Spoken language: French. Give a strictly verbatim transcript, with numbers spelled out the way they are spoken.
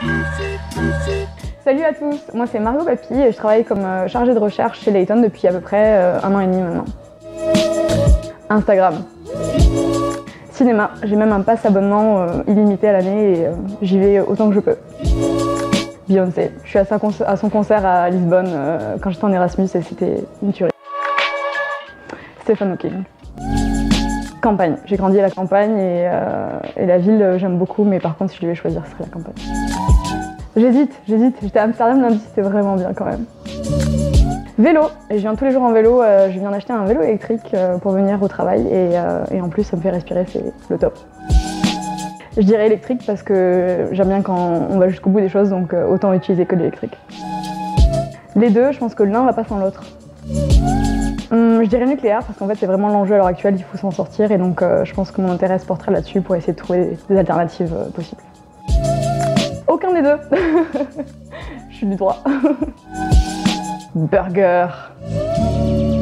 Salut à tous, moi c'est Margot Papy et je travaille comme chargée de recherche chez Layton depuis à peu près un an et demi maintenant. Instagram. Cinéma, j'ai même un pass abonnement euh, illimité à l'année et euh, j'y vais autant que je peux. Beyoncé, je suis à, sa à son concert à Lisbonne euh, quand j'étais en Erasmus et c'était une tuerie. Stephen Hawking. Campagne, j'ai grandi à la campagne et, euh, et la ville j'aime beaucoup, mais par contre si je devais choisir ce serait la campagne. J'hésite, j'hésite, j'étais à Amsterdam lundi, c'était vraiment bien quand même. Vélo, et je viens tous les jours en vélo, euh, je viens d'acheter un vélo électrique euh, pour venir au travail et, euh, et en plus ça me fait respirer, c'est le top. Je dirais électrique parce que j'aime bien quand on va jusqu'au bout des choses, donc euh, autant utiliser que l'électrique. Les deux, je pense que l'un va pas sans l'autre. Hum, je dirais nucléaire parce qu'en fait c'est vraiment l'enjeu à l'heure actuelle, il faut s'en sortir et donc euh, je pense que mon intérêt se porterait là-dessus pour essayer de trouver des, des alternatives euh, possibles. Aucun des deux. Je suis du droit. Burger.